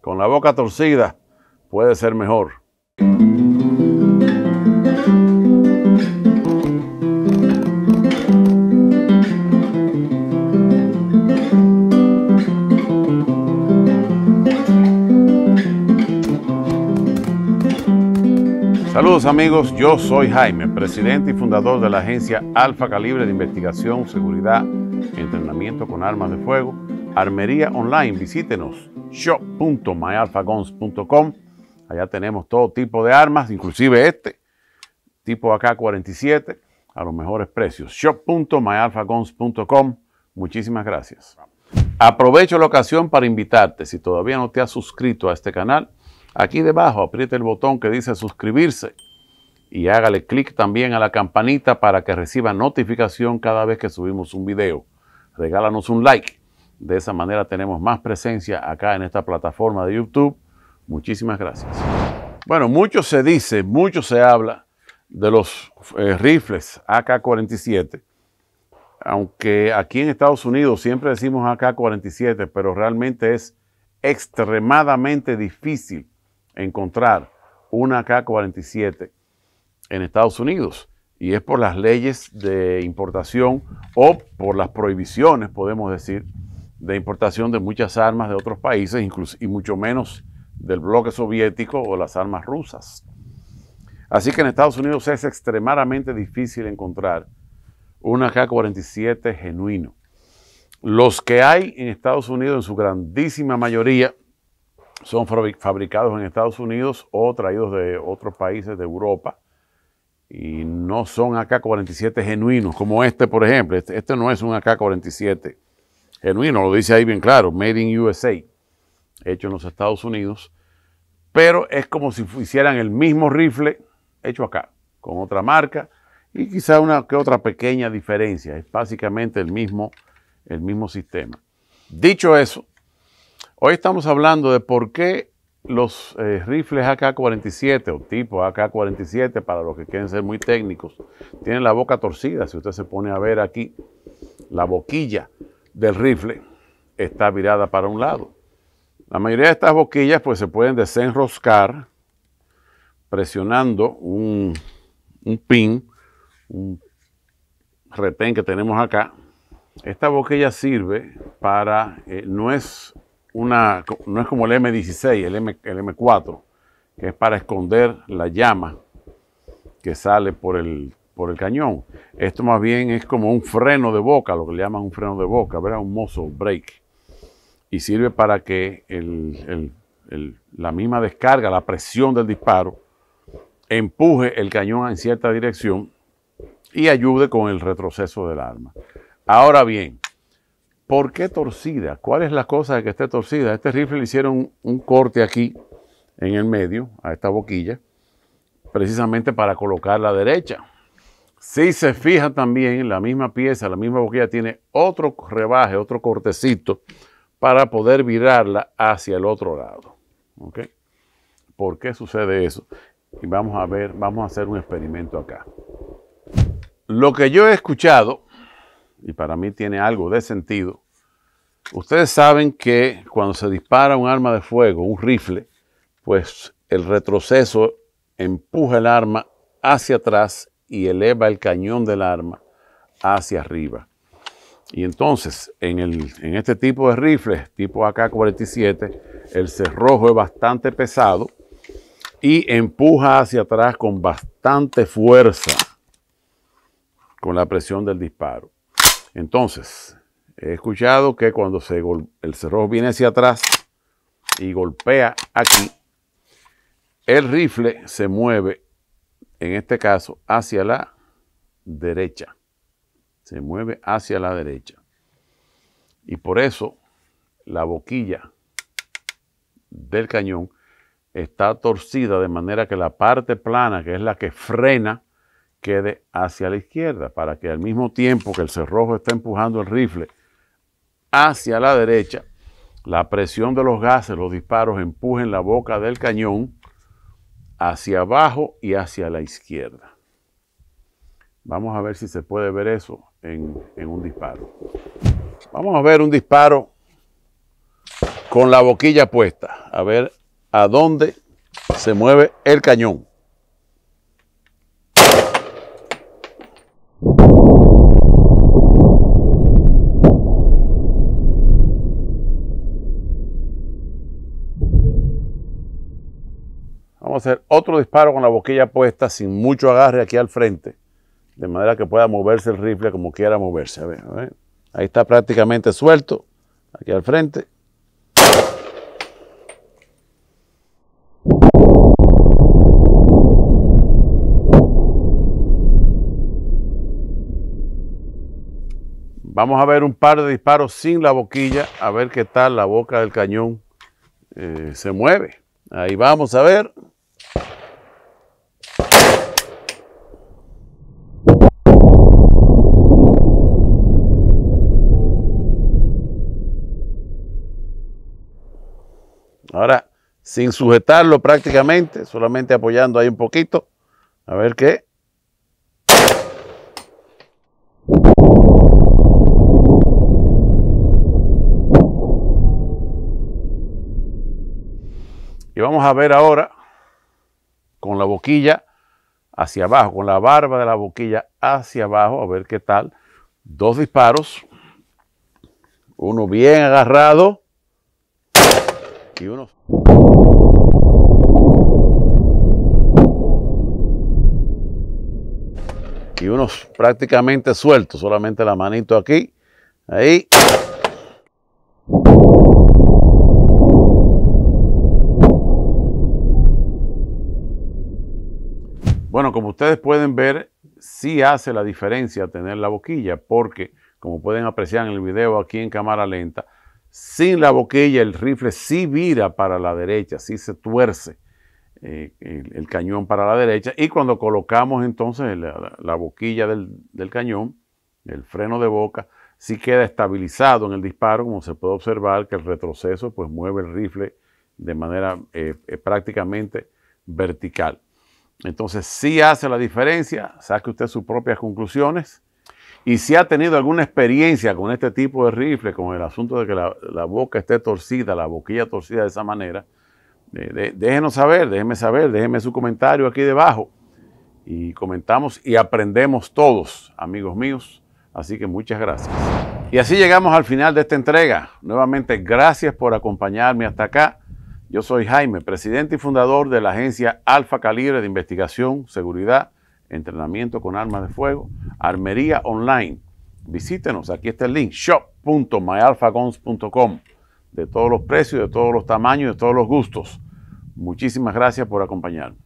Con la boca torcida puede ser mejor. Saludos amigos, yo soy Jaime, presidente y fundador de la agencia Alfa Calibre de Investigación, Seguridad, Entrenamiento con Armas de Fuego, Armería Online. Visítenos shop.myalphaguns.com. Allá tenemos todo tipo de armas, inclusive este tipo AK-47 a los mejores precios. shop.myalphaguns.com. Muchísimas gracias. Aprovecho la ocasión para invitarte, si todavía no te has suscrito a este canal, aquí debajo apriete el botón que dice suscribirse y hágale clic también a la campanita para que reciba notificación cada vez que subimos un video. Regálanos un like. De esa manera tenemos más presencia acá en esta plataforma de YouTube. Muchísimas gracias. Bueno, mucho se dice, mucho se habla de los rifles AK-47. Aunque aquí en Estados Unidos siempre decimos AK-47, pero realmente es extremadamente difícil encontrar una AK-47 en Estados Unidos, y es por las leyes de importación o por las prohibiciones, podemos decir, de importación de muchas armas de otros países, incluso, y mucho menos del bloque soviético o las armas rusas. Así que en Estados Unidos es extremadamente difícil encontrar un AK-47 genuino. Los que hay en Estados Unidos, en su grandísima mayoría, son fabricados en Estados Unidos o traídos de otros países de Europa y no son AK-47 genuinos, como este, por ejemplo. Este no es un AK-47 genuino, lo dice ahí bien claro, Made in USA, hecho en los Estados Unidos, pero es como si hicieran el mismo rifle hecho acá, con otra marca y quizá una que otra pequeña diferencia. Es básicamente el mismo sistema. Dicho eso, hoy estamos hablando de por qué los rifles AK-47 o tipo AK-47, para los que quieren ser muy técnicos, tienen la boca torcida. Si usted se pone a ver aquí, la boquilla del rifle está virada para un lado. La mayoría de estas boquillas pues se pueden desenroscar presionando un pin, un retén que tenemos acá. Esta boquilla sirve para, no es como el M16, el M4, que es para esconder la llama que sale por el cañón. Esto más bien es como un freno de boca, lo que le llaman un freno de boca, ¿verdad? Un muzzle brake. Y sirve para que la misma descarga, la presión del disparo, empuje el cañón en cierta dirección y ayude con el retroceso del arma. Ahora bien, ¿por qué torcida? ¿Cuál es la cosa de que esté torcida? Este rifle le hicieron un corte aquí en el medio, a esta boquilla, precisamente para colocarla derecha. Si se fijan también, la misma pieza, la misma boquilla tiene otro rebaje, otro cortecito para poder virarla hacia el otro lado. ¿Ok? ¿Por qué sucede eso? Y vamos a ver, vamos a hacer un experimento acá. Lo que yo he escuchado, y para mí tiene algo de sentido, ustedes saben que cuando se dispara un arma de fuego, un rifle, pues el retroceso empuja el arma hacia atrás y eleva el cañón del arma hacia arriba. Y entonces, en este tipo de rifles, tipo AK-47, el cerrojo es bastante pesado y empuja hacia atrás con bastante fuerza, con la presión del disparo. Entonces, he escuchado que cuando el cerrojo viene hacia atrás y golpea aquí, el rifle se mueve, en este caso, hacia la derecha. Se mueve hacia la derecha. Y por eso la boquilla del cañón está torcida de manera que la parte plana, que es la que frena, quede hacia la izquierda, para que al mismo tiempo que el cerrojo está empujando el rifle hacia la derecha, la presión de los gases, los disparos, empujen la boca del cañón hacia abajo y hacia la izquierda. Vamos a ver si se puede ver eso en un disparo. Vamos a ver un disparo con la boquilla puesta. A ver a dónde se mueve el cañón. Vamos a hacer otro disparo con la boquilla puesta sin mucho agarre aquí al frente, de manera que pueda moverse el rifle como quiera moverse. A ver. Ahí está prácticamente suelto, aquí al frente. Vamos a ver un par de disparos sin la boquilla, a ver qué tal la boca del cañón se mueve. Ahí vamos a ver. Ahora, sin sujetarlo prácticamente, solamente apoyando ahí un poquito. A ver qué. Y vamos a ver ahora con la boquilla hacia abajo, con la barba de la boquilla hacia abajo, a ver qué tal. Dos disparos, uno bien agarrado y unos prácticamente sueltos, solamente la manito aquí, ahí. Bueno, como ustedes pueden ver, sí hace la diferencia tener la boquilla, porque como pueden apreciar en el video aquí en cámara lenta, sin la boquilla el rifle sí vira para la derecha, sí se tuerce el cañón para la derecha, y cuando colocamos entonces la boquilla del cañón, el freno de boca, sí queda estabilizado en el disparo, como se puede observar que el retroceso pues mueve el rifle de manera prácticamente vertical. Entonces sí hace la diferencia, saque usted sus propias conclusiones. Y si ha tenido alguna experiencia con este tipo de rifle, con el asunto de que la boca esté torcida, la boquilla torcida de esa manera, déjenos saber, déjenme su comentario aquí debajo. Y comentamos y aprendemos todos, amigos míos. Así que muchas gracias. Y así llegamos al final de esta entrega. Nuevamente, gracias por acompañarme hasta acá. Yo soy Jaime, presidente y fundador de la agencia Alfa Calibre de Investigación, Seguridad, Entrenamiento con Armas de Fuego, Armería Online. Visítenos, aquí está el link, shop.myalphaguns.com, de todos los precios, de todos los tamaños, de todos los gustos. Muchísimas gracias por acompañarme.